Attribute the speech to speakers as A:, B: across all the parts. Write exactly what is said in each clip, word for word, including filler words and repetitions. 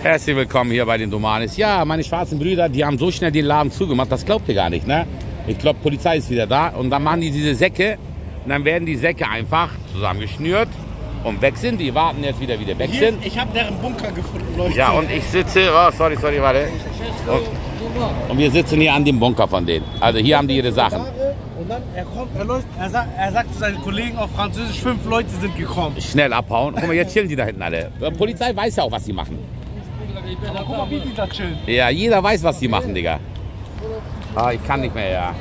A: Herzlich willkommen hier bei den Domanes. Ja, meine schwarzen Brüder, die haben so schnell den Laden zugemacht, das glaubt ihr gar nicht, ne? Ich glaube, Polizei ist wieder da und dann machen die diese Säcke und dann werden die Säcke einfach zusammengeschnürt und weg sind. Die warten jetzt wieder, wieder weg
B: Hier,
A: sind.
B: ich habe deren Bunker gefunden, Leute.
A: Ja, und ich sitze, oh, sorry, sorry, warte. Und, und wir sitzen hier an dem Bunker von denen. Also hier haben die ihre Sachen.
B: Und dann, er kommt, er läuft, er sagt, er sagt zu seinen Kollegen auf Französisch, fünf Leute sind gekommen.
A: Schnell abhauen. Guck mal, jetzt chillen die da hinten alle. Die Polizei weiß ja auch, was sie machen.
B: Aber guck mal, wie die da chillen.
A: Ja, jeder weiß, was die machen, Digga. Ah, ich kann nicht mehr, ja.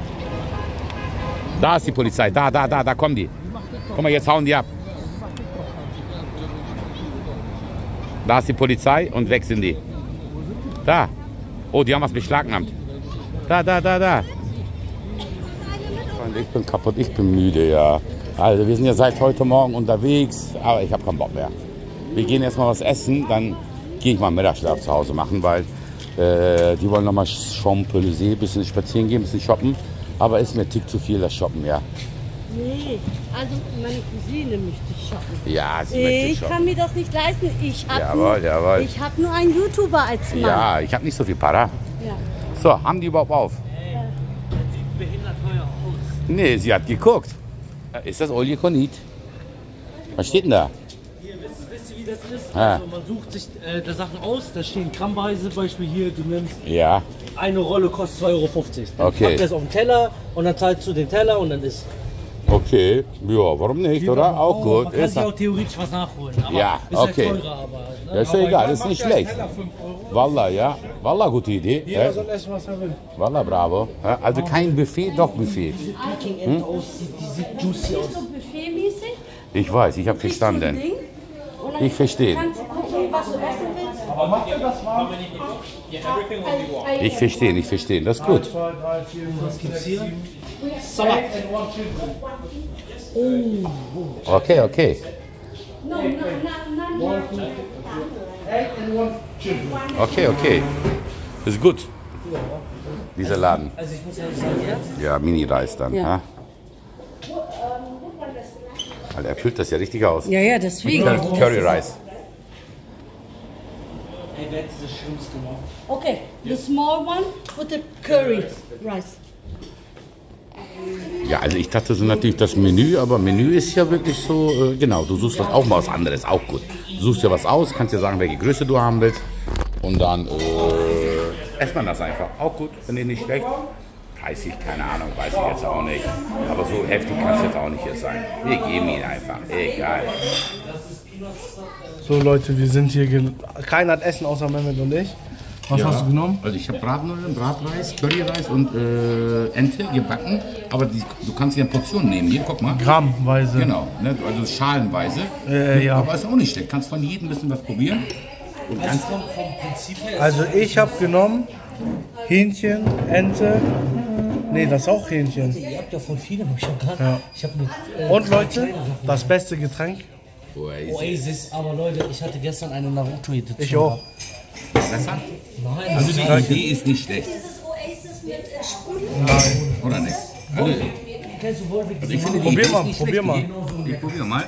A: Da ist die Polizei, da, da, da, da kommen die. Guck mal, jetzt hauen die ab. Da ist die Polizei und weg sind die. Da. Oh, die haben was beschlagnahmt. Da, da, da, da. Ich bin kaputt, ich bin müde, ja. Also wir sind ja seit heute Morgen unterwegs, aber ich habe keinen Bock mehr. Wir gehen jetzt mal was essen, dann gehe ich mal Mittagsschlaf zu Hause machen, weil äh, die wollen noch mal Champs-Élysées, ein bisschen spazieren gehen, ein bisschen shoppen. Aber ist mir tick zu viel, das Shoppen, ja.
C: Nee, also meine Cousine möchte shoppen.
A: Ja, sie
C: ich
A: möchte shoppen.
C: kann mir das nicht leisten. Ich habe
A: Jawohl,
C: nur,
A: jawohl.
C: ich hab nur einen YouTuber als Mann.
A: Ja, ich habe nicht so viel Para.
C: Ja.
A: So, haben die überhaupt auf?
B: Sieht behindert teuer aus.
A: Nee, sie hat geguckt. Ist das Olje Konit? Was steht denn da?
B: Hier, wisst, wisst ihr, wie das ist?
A: Ah.
B: Also man sucht sich äh, da Sachen aus, da stehen grammweise, Beispiel hier, du nimmst
A: Ja.
B: eine Rolle, kostet zwei Euro fünfzig. Dann
A: Okay.
B: packt das auf den Teller und dann zahlst du den Teller und dann ist...
A: Okay, ja, warum nicht, oder? Auch gut.
B: Man kann
A: Ist,
B: sich auch theoretisch was nachholen, aber
A: Ja,
B: ist
A: okay.
B: halt teurer, aber... Ne?
A: das ist ja egal, das ist nicht schlecht. Wallah, ja. Wallah, gute Idee.
B: Jeder
A: Ja.
B: soll essen, was er will.
A: Wallah, bravo. Ja, also kein Buffet, doch Buffet.
B: Diese Peking-Ente aus, die, die sieht juicy aus.
C: So buffetmäßig.
A: Ich weiß, ich habe
C: kriegst du ein
A: verstanden.
C: Ding und dann
A: Ich verstehe.
C: kannst du gucken, was du essen willst.
B: Aber macht ihr das warm?
A: Ich verstehe, ich verstehe. Das ist gut.
B: Was gibt's hier? Salat.
A: Okay, okay.
C: No, no, no, no, no.
A: Okay, okay. Ist gut. Dieser Laden.
B: Also ich muss ehrlich sagen, jetzt...
A: Ja, Mini-Reis dann.
C: Ja.
A: Ja. Alter, er füllt das ja richtig aus.
C: Ja, ja, deswegen.
A: Curry Rice.
B: Ey, wer hat diese Shrimps gemacht?
C: Okay, the small one with the curry rice.
A: Ja, also ich dachte so natürlich das Menü, aber Menü ist ja wirklich so, äh, genau, du suchst das auch mal was anderes, auch gut. Du suchst dir was aus, kannst dir sagen, welche Größe du haben willst und dann äh, esst man das einfach. Auch gut, finde ich nicht schlecht. dreißig, keine Ahnung, weiß ich jetzt auch nicht. Aber so heftig kann es jetzt auch nicht hier sein. Wir geben ihn einfach, egal.
B: So Leute, wir sind hier, keiner hat Essen außer Mehmet und ich. Was
A: Ja,
B: hast du genommen?
A: Also ich habe Bratnudeln, Bratreis, Curryreis und äh, Ente gebacken. Aber die, du kannst hier eine Portion nehmen. Hier, guck mal.
B: Grammweise.
A: Genau, ne? Also schalenweise.
B: Äh, ja.
A: Aber ist auch nicht schlecht. Kannst von jedem ein bisschen was probieren. Und ganz
B: vom, vom Prinzip her
D: Also ich habe genommen Hähnchen, Ente. Nee, das ist auch Hähnchen.
B: ihr habt ja von vielem, hab ich schon gar
D: Ja.
B: Ich habe mit äh,
D: Und
B: drei
D: Leute,
B: kleine Sachen.
D: das beste Getränk.
B: Oasis, aber Leute, ich hatte gestern eine Naruto-Edition.
D: Ich auch.
A: besser.
B: Nein,
A: Also die Idee ist nicht schlecht.
C: Dieses Oasis mit äh, Sprudel.
D: Nein.
A: Oder nicht? Also,
B: kennst du Wolfig?
A: also ich finde die
D: Probier
A: Idee
D: mal,
A: ist nicht
D: probier
A: schlecht.
D: mal.
A: Ich, ich probiere mal.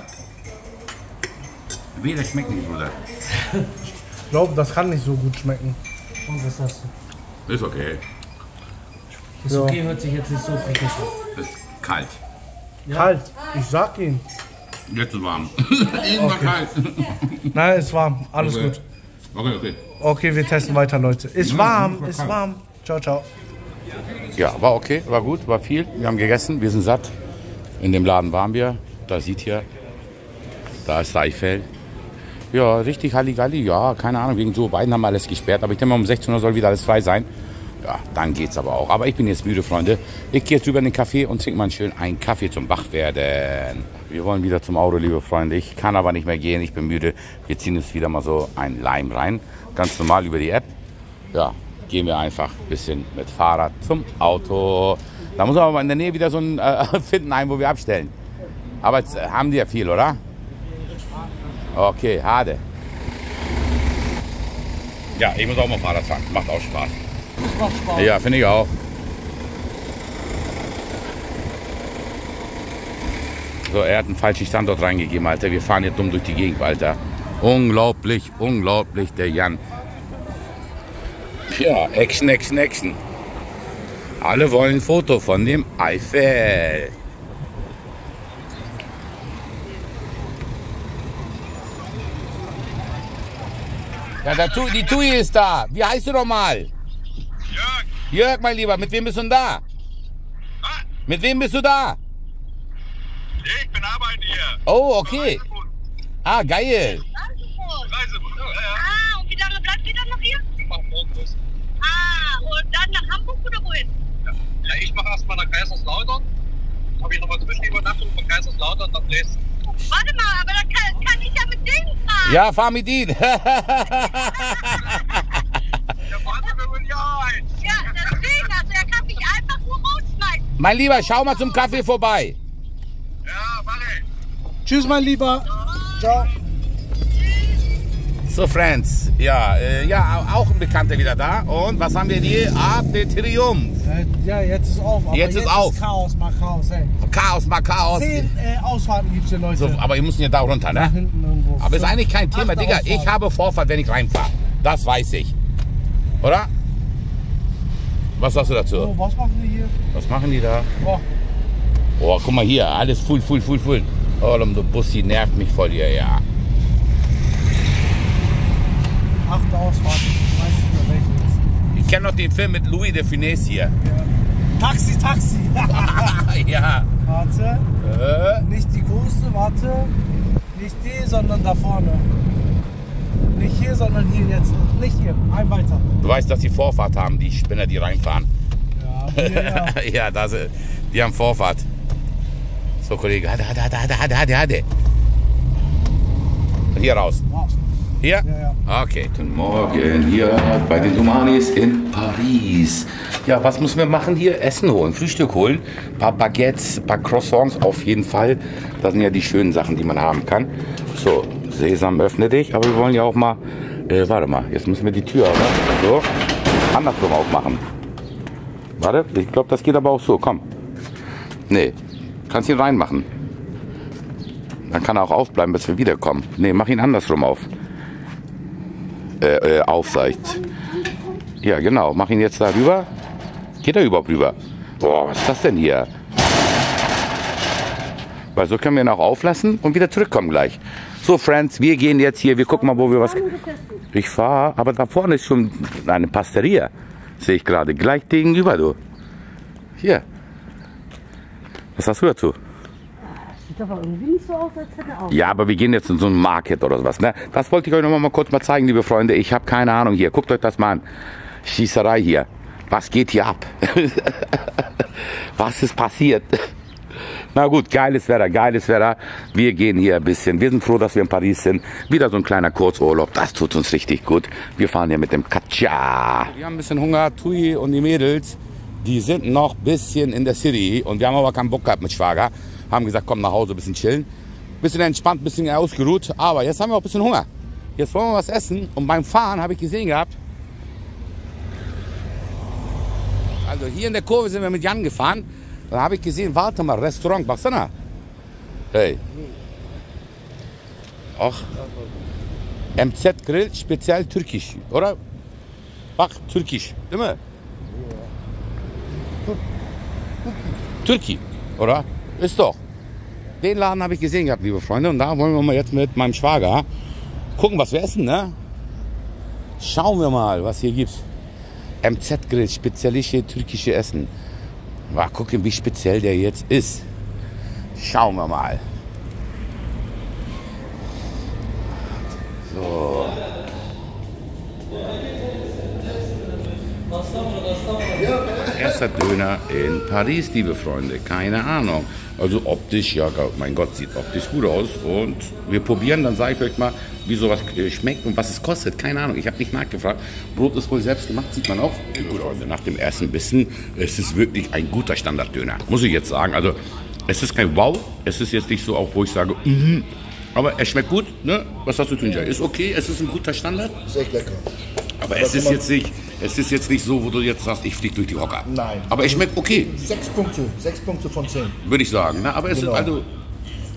A: Weder schmeckt nicht, Bruder.
D: Ich glaube, das kann nicht so gut schmecken.
B: Und was hast du?
A: Ist okay.
B: Ist
D: Ja.
B: okay, hört sich jetzt nicht so prickelnd an.
A: Ist kalt.
D: Kalt. Ich sag Ihnen.
A: Jetzt ist warm. Eben war kalt.
D: Nein, ist warm. Alles
A: Okay.
D: gut.
A: Okay, okay.
D: Okay, wir testen weiter, Leute. Ist warm, ist warm. Ciao, ciao.
A: Ja, war okay, war gut, war viel. Wir haben gegessen, wir sind satt. In dem Laden waren wir. Da sieht ihr, da ist Seifeld. Ja, richtig Halligalli. Ja, keine Ahnung, wegen Joe Biden haben wir alles gesperrt. Aber ich denke mal, um sechzehn Uhr soll wieder alles frei sein. Ja, dann geht's aber auch. Aber ich bin jetzt müde, Freunde. Ich gehe jetzt rüber in den Café und trinke mal schön einen Kaffee zum Wachwerden. Wir wollen wieder zum Auto, liebe Freunde. Ich kann aber nicht mehr gehen, ich bin müde. Wir ziehen jetzt wieder mal so ein Lime rein. Ganz normal über die App. Ja, gehen wir einfach ein bisschen mit Fahrrad zum Auto. Da muss man aber in der Nähe wieder so ein äh, finden, einen, wo wir abstellen. Aber jetzt äh, haben die ja viel, oder? Okay, Hade. Ja, ich muss auch mal Fahrrad fahren. Macht auch Spaß.
B: Das macht Spaß.
A: Ja, finde ich auch. So, er hat einen falschen Standort reingegeben, Alter. Wir fahren jetzt dumm durch die Gegend, Alter. Unglaublich, unglaublich, der Jan. Ja, Action, Action, Action. Alle wollen ein Foto von dem Eiffel. Ja, der Tu- die Tui ist da. Wie heißt du doch mal?
E: Jörg.
A: Jörg, mein Lieber, mit wem bist du denn da?
E: Ah,
A: Mit wem bist du da?
E: ich bin arbeiten hier.
A: Oh, okay.
E: Reisebus.
A: Ah, geil.
E: Reisebus, ja, ja.
F: Ah, und wie lange bleibt ihr dann noch hier?
E: Ich mach morgen los.
F: Ah, und dann nach Hamburg oder wohin?
E: Ja, ja ich mache erstmal nach Kaiserslautern. Habe ich nochmal Zwischenübernachtung von Kaiserslautern nach Dresden.
F: Warte mal, aber dann kann, kann ich ja mit denen fahren.
A: Ja, fahr mit ihm.
E: Ja, fahren Sie mir wohl ja ein.
F: Ja, deswegen, also er kann mich einfach nur rausschmeißen.
A: Mein Lieber, schau mal zum Kaffee vorbei.
E: Ja, mach ich.
D: Tschüss, mein Lieber. Ciao.
A: So, Friends. Ja, äh, ja, auch ein Bekannter wieder da. Und was haben wir hier? Art de Triumph.
D: Äh, Ja, jetzt ist auf. Aber
A: Jetzt ist auf.
D: Chaos, mach Chaos, ey.
A: Chaos, mal Chaos.
D: Zehn äh, Ausfahrten gibt's hier, Leute.
A: So, aber wir müssen ja da runter,
D: Da
A: ne?
D: hinten irgendwo.
A: Aber ist eigentlich kein Thema,
D: Achte
A: Digga.
D: Ausfahrt.
A: Ich habe Vorfahrt, wenn ich reinfahre. Das weiß ich. Oder? Was sagst du dazu?
D: Oh, was machen die hier?
A: Was machen die da?
D: Oh,
A: Oh, guck mal hier. Alles full, full, full, full. Oh, der Bussi nervt mich voll hier, ja.
D: achte Ausfahrt. Ich weiß nicht mehr welche
A: Ich kenne noch den Film mit Louis de Funès hier.
D: ist. Ja. Taxi, Taxi.
A: Ja.
D: Warte.
A: Äh,
D: Nicht die große, warte. Nicht die, sondern da vorne. Nicht hier, sondern hier jetzt. Nicht hier. Ein weiter.
A: du weißt, dass die Vorfahrt haben, die Spinner, die reinfahren.
D: Ja, hier, ja.
A: Ja, das, die haben Vorfahrt. So, Kollege, hatte, hatte, hatte, hatte, hatte, hatte. Hier raus.
D: Wow.
A: Hier?
D: Ja, ja.
A: Okay. Guten Morgen hier bei den Humanis in Paris. Ja, was müssen wir machen hier? Essen holen, Frühstück holen. Ein paar Baguettes, ein paar Croissants auf jeden Fall. Das sind ja die schönen Sachen, die man haben kann. So, Sesam, öffne dich. Aber wir wollen ja auch mal, äh, warte mal, jetzt müssen wir die Tür, oder? So, andersrum aufmachen. Warte, ich glaube, das geht aber auch so. Komm. Nee, kannst ihn reinmachen. Dann kann er auch aufbleiben, bis wir wiederkommen. Nee, mach ihn andersrum auf. Äh, äh, aufseicht. Ja, genau. Mach ihn jetzt da rüber. Geht er überhaupt rüber? Boah, was ist das denn hier? Weil so können wir ihn auch auflassen und wieder zurückkommen gleich. So, Friends, wir gehen jetzt hier. Wir gucken mal, wo wir was... Ich fahre, aber da vorne ist schon eine Pasteria. Sehe ich gerade. Gleich gegenüber, du. Hier. Was hast du dazu?
C: Sieht aber irgendwie nicht so aus, als hätte er auch.
A: Ja, aber wir gehen jetzt in so einen Market oder sowas. Ne? Das wollte ich euch noch mal kurz mal zeigen, liebe Freunde. Ich habe keine Ahnung hier. Guckt euch das mal an. Schießerei hier. Was geht hier ab? Was ist passiert? Na gut, geiles Wetter, geiles Wetter. Wir gehen hier ein bisschen. Wir sind froh, dass wir in Paris sind. Wieder so ein kleiner Kurzurlaub. Das tut uns richtig gut. Wir fahren hier mit dem Katja. Wir haben ein bisschen Hunger. Tui und die Mädels, die sind noch ein bisschen in der City. Und wir haben aber keinen Bock gehabt mit Schwager. Haben gesagt, komm nach Hause, ein bisschen chillen. Bisschen entspannt, ein bisschen ausgeruht. Aber jetzt haben wir auch ein bisschen Hunger. Jetzt wollen wir was essen. Und beim Fahren habe ich gesehen gehabt. Also hier in der Kurve sind wir mit Jan gefahren. Da habe ich gesehen, warte mal, Restaurant, Baksana. Hey. Ach. M Z Grill, speziell türkisch, oder? Bak, türkisch, değil mi? Türki, oder? Ist doch. Den Laden habe ich gesehen gehabt, liebe Freunde. Und da wollen wir mal jetzt mit meinem Schwager gucken, was wir essen, ne? Schauen wir mal, was hier gibt. M Z Grill, spezialische türkische Essen. Mal gucken, wie speziell der jetzt ist. Schauen wir mal. So. Erster Döner in Paris, liebe Freunde. Keine Ahnung. Also optisch, ja, mein Gott, sieht optisch gut aus. Und wir probieren, dann sage ich euch mal, wie sowas schmeckt und was es kostet. Keine Ahnung, ich habe nicht nachgefragt. Brot ist wohl selbst gemacht, sieht man auch. Gut, Freunde, nach dem ersten Bissen, es ist wirklich ein guter Standarddöner. Muss ich jetzt sagen. Also, es ist kein Wow. Es ist jetzt nicht so, auch wo ich sage, mhm. Aber es schmeckt gut, ne? Was hast du tun, Jay? Ist okay, es ist ein guter Standard.
G: Ist echt lecker.
A: Aber es ist jetzt nicht, es ist jetzt nicht so, wo du jetzt sagst, ich fliege durch die Hocker.
G: Nein.
A: Aber es schmeckt okay,
G: Sechs Punkte. Sechs Punkte von zehn.
A: würde ich sagen. Ne? Aber es
G: Genau.
A: ist also,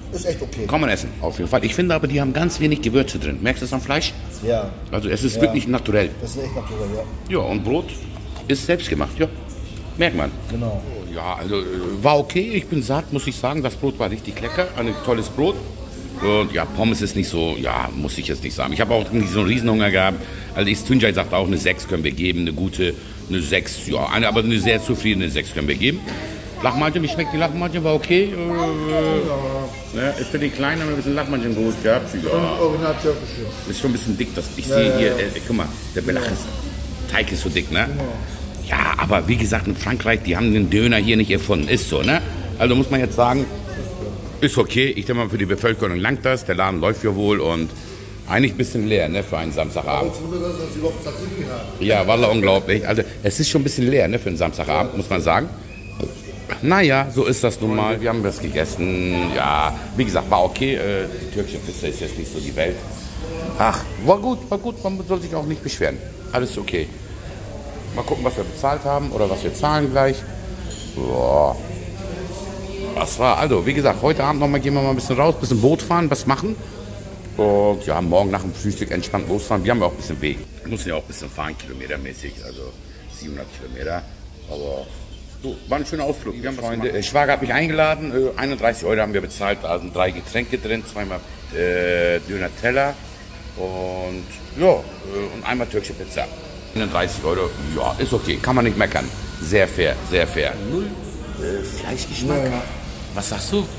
G: ist echt okay.
A: Kann man essen, auf jeden Fall. Ich finde aber, die haben ganz wenig Gewürze drin. Merkst du das am Fleisch?
G: Ja.
A: Also es ist
G: ja.
A: wirklich naturell.
G: Das ist echt naturell, ja.
A: Ja, und Brot ist selbst gemacht, ja. Merkt man.
G: Genau.
A: Ja, also war okay. Ich bin satt, muss ich sagen. Das Brot war richtig lecker. Ein tolles Brot. Und ja, Pommes ist nicht so, ja, muss ich jetzt nicht sagen. Ich habe auch nicht so einen Riesenhunger gehabt. Also ich, Tunjai sagt auch, eine sechs können wir geben, eine gute, eine sechs, ja, eine, aber eine sehr zufriedene sechs können wir geben. Lachmanche, wie schmeckt die Lachmanche? War okay. Äh, ja, ist für die Kleinen ein bisschen Lachmanchen gut gehabt. Ja.
G: Original türkische.
A: Ist schon ein bisschen dick. Das, ich
G: Ja,
A: sehe
G: ja,
A: hier,
G: ja.
A: äh, guck mal, der Belach ist, Teig ist so dick, ne? Ja, aber wie gesagt, in Frankreich, die haben den Döner hier nicht erfunden. Ist so, ne? Also muss man jetzt sagen, ist okay. Ich denke mal, für die Bevölkerung langt das. Der Laden läuft ja wohl und eigentlich ein bisschen leer, ne, für einen Samstagabend. Ja, wallah, unglaublich. Also es ist schon ein bisschen leer, ne, für einen Samstagabend, muss man sagen. Naja, so ist das nun mal. Wir haben was gegessen. Ja, wie gesagt, war okay. Äh, die türkische Pizza ist jetzt nicht so die Welt. Ach, war gut, war gut. Man soll sich auch nicht beschweren. Alles okay. Mal gucken, was wir bezahlt haben oder was wir zahlen gleich. Boah. Was war? Also, wie gesagt, heute Abend noch mal gehen wir mal ein bisschen raus, ein bisschen Boot fahren, was machen. Und ja, morgen nach dem Frühstück entspannt losfahren. Wir haben ja auch ein bisschen Weg. Wir müssen ja auch ein bisschen fahren, kilometermäßig. Also siebenhundert Kilometer. Aber so, war ein schöner Ausflug. Wir haben Freunde. Äh, Schwager hat mich eingeladen. Äh, einunddreißig Euro haben wir bezahlt. Da sind drei Getränke drin, zweimal äh, Döner-Teller und ja, äh, und einmal türkische Pizza. einunddreißig Euro, ja, ist okay. Kann man nicht meckern. Sehr fair, sehr fair. Null äh, Fleischgeschmack. Ja. Was sagst du?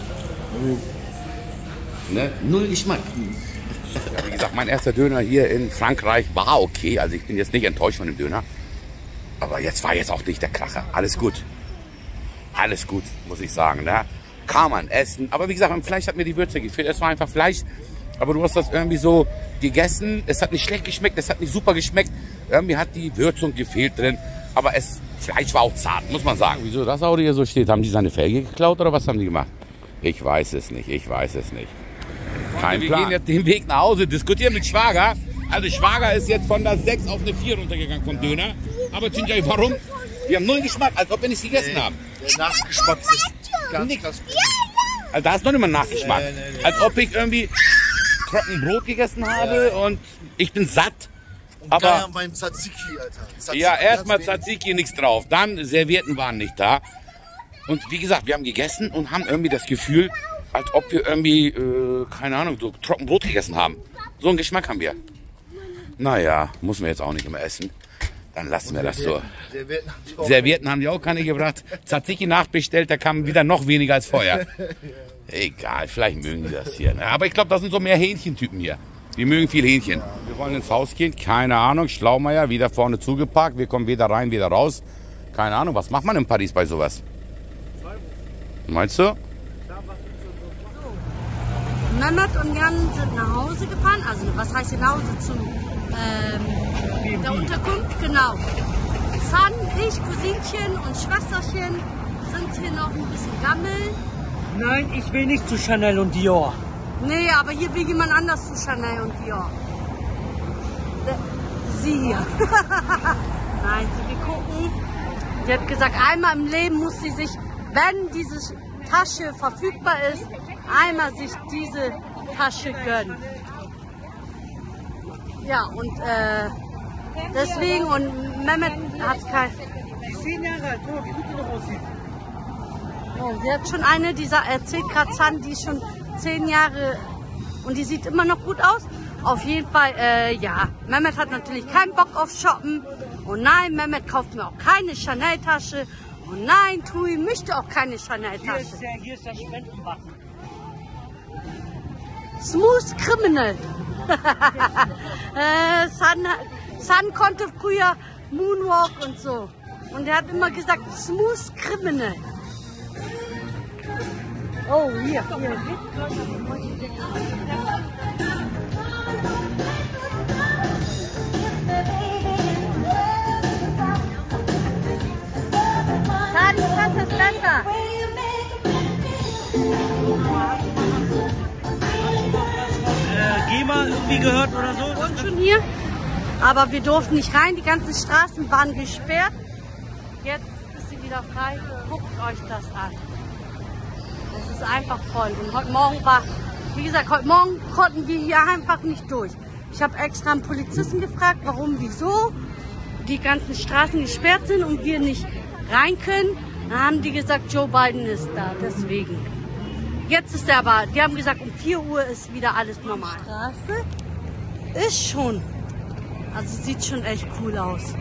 A: Ne? Null Geschmack. Ja, wie gesagt, mein erster Döner hier in Frankreich war okay. Also ich bin jetzt nicht enttäuscht von dem Döner. Aber jetzt war jetzt auch nicht der Kracher. Alles gut. Alles gut, muss ich sagen. Ne? Kann man essen. Aber wie gesagt, beim Fleisch hat mir die Würze gefehlt. Es war einfach Fleisch. Aber du hast das irgendwie so gegessen. Es hat nicht schlecht geschmeckt. Es hat nicht super geschmeckt. Irgendwie hat die Würzung gefehlt drin. Aber es, Fleisch war auch zart, muss man sagen. Wieso das Auto hier so steht? Haben die seine Felge geklaut oder was haben die gemacht? Ich weiß es nicht. Ich weiß es nicht. Kein Plan. Wir gehen jetzt den Weg nach Hause, diskutieren mit Schwager. Also Schwager ist jetzt von der sechs auf eine vier runtergegangen vom Döner. Aber Tunjai, warum? Wir haben null Geschmack, als ob wir nichts gegessen haben.
G: Der Nachgeschmack ist ganz, ganz gut.
A: Also da ist noch nicht mal Nachgeschmack. Nee, nee, nee. Als ob ich irgendwie trocken Brot gegessen habe und ich bin satt.
G: Und
A: aber
G: beim Tzatziki, Alter. Tzatziki,
A: ja, erstmal Tzatziki, nichts drauf. Dann Servietten waren nicht da. Und wie gesagt, wir haben gegessen und haben irgendwie das Gefühl, als ob wir irgendwie, äh, keine Ahnung, so trocken Brot gegessen haben. So einen Geschmack haben wir. Naja, muss man jetzt auch nicht immer essen. Dann lassen wir das so.
G: Servietten haben die auch,
A: Servietten haben die auch keine gebracht. Tzatziki nachbestellt, da kam wieder noch weniger als vorher. Egal, vielleicht mögen die das hier. Ne? Aber ich glaube, das sind so mehr Hähnchentypen hier. Die mögen viel Hähnchen. Wir wollen ins Haus gehen, keine Ahnung. Schlaumeier, wieder vorne zugeparkt. Wir kommen weder rein, weder raus. Keine Ahnung, was macht man in Paris bei sowas? Meinst du?
C: Mehmet und Jan sind nach Hause gefahren. Also was heißt nach Hause? Zu ähm, der Unterkunft, genau. San, ich, Cousinchen und Schwesterchen sind hier noch ein bisschen gammeln.
B: Nein, ich will nicht zu Chanel und Dior.
C: Nee, aber hier will jemand anders zu Chanel und Dior. Sie hier. Nein, sie will gucken. Sie hat gesagt, einmal im Leben muss sie sich, wenn diese Tasche verfügbar ist, einmal sich diese Tasche gönnen. Ja, und äh, deswegen, und Mehmet hat kein...
B: Zehn Jahre alt, guck mal, wie gut sie noch aussieht.
C: Oh, sie hat schon eine, dieser erzählt gerade San, die ist schon zehn Jahre und die sieht immer noch gut aus. Auf jeden Fall, äh, ja, Mehmet hat natürlich keinen Bock auf Shoppen. Und nein, Mehmet kauft mir auch keine Chanel-Tasche. Und nein, Tui möchte auch keine
B: Hier
C: Chanel-Tasche.
B: ist der, hier ist der Spendenbutton.
C: Smooth Criminal. äh, San, San konnte früher Moonwalk und so. Und er hat immer gesagt, Smooth Criminal. Oh, hier, hier. San, das ist besser.
B: Äh, GEMA irgendwie gehört oder so?
C: Und schon hier. Aber wir durften nicht rein, die ganzen Straßen waren gesperrt. Jetzt ist sie wieder frei. Guckt euch das an. Es ist einfach voll. Und heute Morgen war, wie gesagt, heute Morgen konnten wir hier einfach nicht durch. Ich habe extra einen Polizisten gefragt, warum, wieso die ganzen Straßen gesperrt sind und wir nicht rein können. Dann haben die gesagt, Joe Biden ist da, deswegen. Jetzt ist er aber, die haben gesagt, um vier Uhr ist wieder alles normal. Die Straße ist schon, also sieht schon echt cool aus.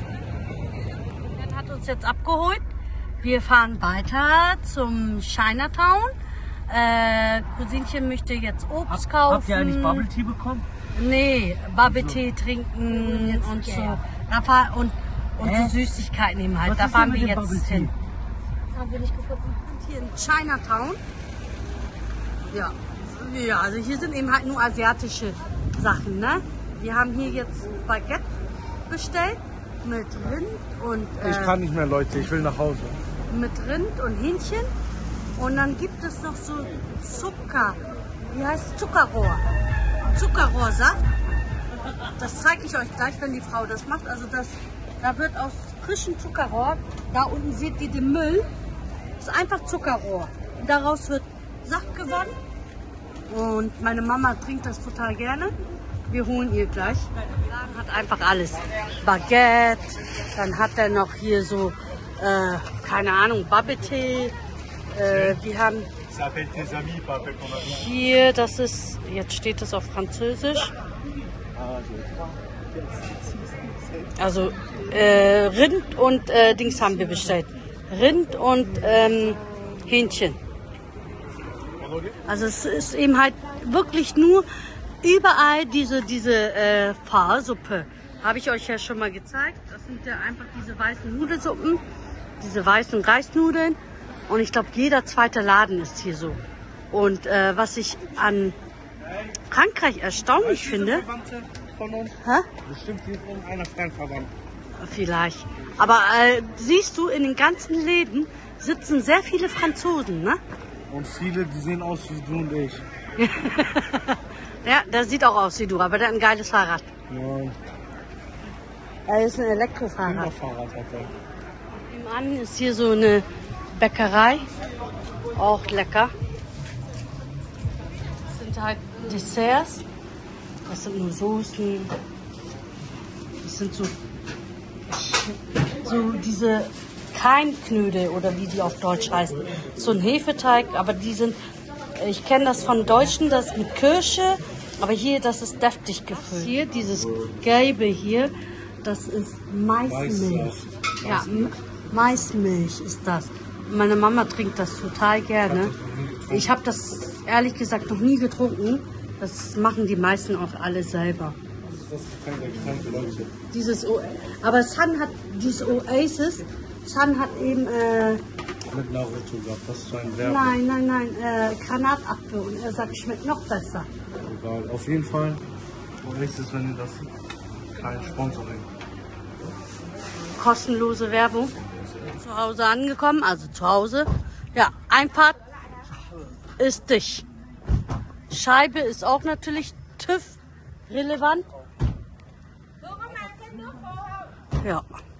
C: Er hat uns jetzt abgeholt. Wir fahren weiter zum Chinatown. Äh, Cousinchen möchte jetzt Obst kaufen.
B: Habt ihr eigentlich Bubble Tea bekommen?
C: Nee, Bubble Tee trinken und so. Da fahr, und und
B: Hä?
C: so Süßigkeiten eben halt.
B: Was
C: Da
B: ist
C: fahren
B: denn
C: wir
B: mit dem
C: jetzt
B: Bubble Tea?
C: hin. Haben wir nicht gefunden. Und hier in Chinatown. Ja. Ja, also hier sind eben halt nur asiatische Sachen, ne? Wir haben hier jetzt Baguette bestellt mit Rind und äh,
D: Ich kann nicht mehr, Leute. Ich will nach Hause.
C: mit Rind und Hähnchen. Und dann gibt es noch so Zucker. Wie heißt es? Zuckerrohr. Zuckerrohrsaft. Das zeige ich euch gleich, wenn die Frau das macht. Also das, da wird aus frischem Zuckerrohr, da unten seht ihr den Müll, das ist einfach Zuckerrohr. Daraus wird Saft gewonnen. Und meine Mama trinkt das total gerne. Wir holen ihr gleich. Der Laden hat einfach alles. Baguette, dann hat er noch hier so, äh, keine Ahnung, Bubble Tea. Äh, wir haben hier, das ist, jetzt steht es auf Französisch. Also äh, Rind und äh, Dings haben wir bestellt. Rind und ähm, Hähnchen. Also es ist eben halt wirklich nur überall diese, diese äh, Pfarrsuppe. Habe ich euch ja schon mal gezeigt. Das sind ja einfach diese weißen Nudelsuppen, diese weißen Reisnudeln. Und ich glaube, jeder zweite Laden ist hier so. Und äh, was ich an Frankreich erstaunlich finde...
D: Von uns?
C: Hä?
D: Bestimmt hier irgendeiner Fremdverwandt.
C: Vielleicht. Aber äh, siehst du, in den ganzen Läden sitzen sehr viele Franzosen, ne?
D: Und viele, die sehen aus wie du und ich.
C: Ja, der sieht auch aus wie du, aber der hat ein geiles Fahrrad.
D: Ja,
C: Er ist ein Elektrofahrrad.
D: Fahrrad hat er.
C: Nebenan ist hier so eine Bäckerei. Auch lecker. Das sind halt Desserts. Das sind nur Soßen. Das sind so, so diese Keinknödel oder wie die auf Deutsch heißen. So ein Hefeteig, aber die sind, ich kenne das von Deutschen, das ist mit Kirsche, aber hier, das ist deftig gefüllt. Hier, dieses Gelbe hier, das ist Maismilch. Ja, M- Maismilch ist das. Meine Mama trinkt das total gerne. Ich habe das ehrlich gesagt noch nie getrunken. Das machen die meisten auch alle selber.
D: Das ist das Getränk der Getränke, Leute.
C: Dieses o aber Sun hat dieses Oasis. Sun hat eben äh,
D: Mit Naruto gehabt, das ist so ein Werbung.
C: nein, nein, nein, äh, Granatapfel und er sagt, schmeckt noch besser.
D: Egal, auf jeden Fall. Nächstes, wenn ihr das kein Sponsoring.
C: Kostenlose Werbung. Zu Hause angekommen, also zu Hause. Ja, Einfahrt ist dicht. Scheibe ist auch natürlich TÜV relevant. Ja.